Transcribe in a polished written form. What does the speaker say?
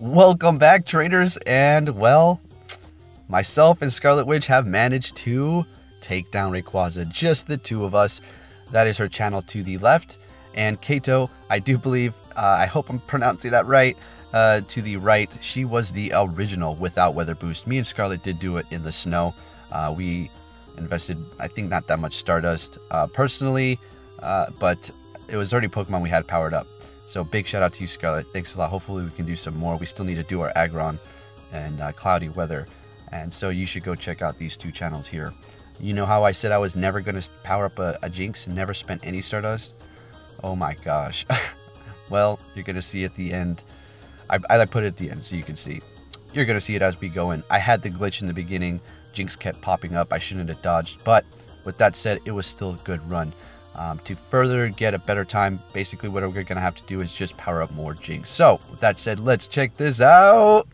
Welcome back, traders, and well, myself and Scarlet Witch have managed to take down Rayquaza, just the two of us. That is her channel to the left, and Kato, I do believe, I hope I'm pronouncing that right, to the right. She was the original without Weather Boost. Me and Scarlet did do it in the snow. We invested, I think, not that much Stardust personally, but it was already Pokemon we had powered up. So big shout out to you, Scarlet. Thanks a lot. Hopefully we can do some more. We still need to do our Aggron and Cloudy Weather. And so you should go check out these two channels here. You know how I said I was never going to power up a Jynx and never spent any Stardust? Oh my gosh. Well, you're going to see at the end. I put it at the end so you can see. You're going to see it as we go in. I had the glitch in the beginning. Jynx kept popping up. I shouldn't have dodged. But with that said, it was still a good run. To further get a better time, basically what we're going to have to do is just power up more Jynx. So, with that said, let's check this out.